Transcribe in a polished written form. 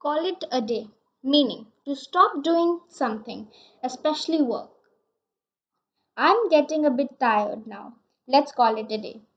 Call it a day, meaning to stop doing something, especially work. I'm getting a bit tired now. Let's call it a day.